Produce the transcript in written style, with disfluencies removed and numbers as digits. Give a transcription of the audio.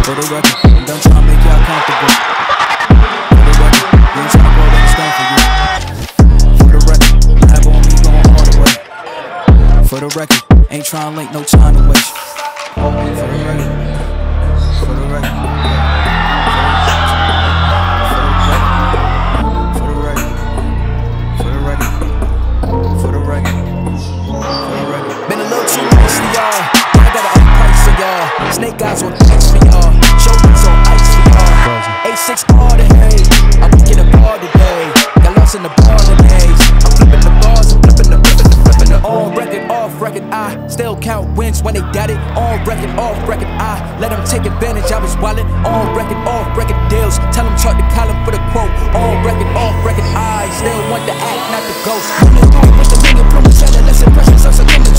For the record, I'm done trying to make y'all comfortable. For the record, we ain't trying to roll that stone for you. For the record, I have on me going all the way. For the record, ain't trying to link, no time to waste. For the record, for the record, for the record, for the record, for the record, for the record. Been a little too nice for y'all. I got an price for y'all. Snake eyes on ice for y'all. Shoulders on ice for y'all. 8-6 all the hay. I'm weak in the bar today. Got lost in the bar days. I'm flipping the bars, I'm flipping the on record, off record. I still count wins when they got it. On record, off record. I let them take advantage of his wallet. On record, off record deals. Tell them talk to Colin for the quote. On record, off record. I still want the act, not the ghost. Push the finger, from the center, less impressions of some